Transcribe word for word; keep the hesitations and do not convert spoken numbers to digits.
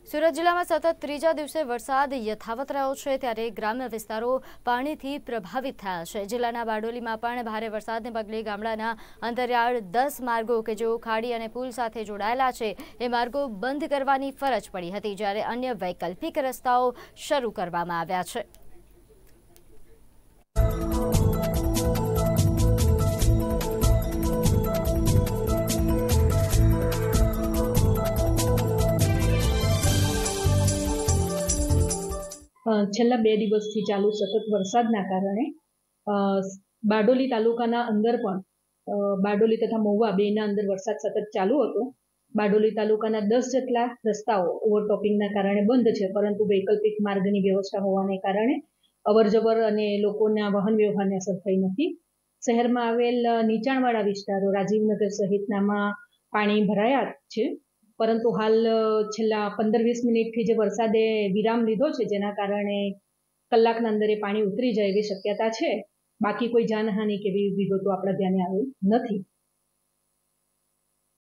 સુરત જિલ્લામાં સતત ત્રીજા દિવસે વરસાદ યથાવત રહ્યો છે, ત્યારે ગ્રામ્ય વિસ્તારો પાણીથી પ્રભાવિત થયા છે। જિલ્લાના બારડોલીમાં પણ ભારે વરસાદને પગલે ગામડાના અંતરિયાળ દસ માર્ગો કે જેઓ ખાડી અને પુલ સાથે જોડાયેલા છે એ માર્ગો બંધ કરવાની ફરજ પડી હતી, જ્યારે અન્ય વૈકલ્પિક રસ્તાઓ શરૂ કરવામાં આવ્યા છે। છેલ્લા બે દિવસથી ચાલુ સતત વરસાદના કારણે બારડોલી તાલુકાના અંદર પણ બારડોલી તથા મહુવા બેના અંદર વરસાદ સતત ચાલુ હતો। બારડોલી તાલુકાના દસ જેટલા રસ્તાઓ ઓવરટોપિંગના કારણે બંધ છે, પરંતુ વૈકલ્પિક માર્ગની વ્યવસ્થા હોવાને કારણે અવરજવર અને લોકોના વાહન વ્યવહારને અસર થઈ નથી। શહેરમાં આવેલ નીચાણવાળા વિસ્તારો રાજીવનગર સહિતનામાં પાણી ભરાયા છે, પરંતુ હાલ છેલ્લા પંદર વીસ મિનિટથી જે વરસાદે વિરામ લીધો છે, જેના કારણે કલાકના અંદર એ પાણી ઉતરી જાય એવી શક્યતા છે। બાકી કોઈ જાનહાનિ કે એવી વિગતો આપણા ધ્યાને આવી નથી।